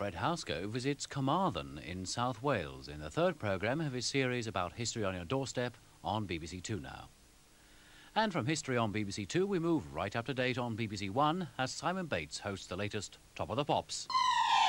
Fred Housego visits Carmarthen in South Wales in the third programme of his series about history on your doorstep on BBC2 now. And from history on BBC2 we move right up to date on BBC1 as Simon Bates hosts the latest Top of the Pops.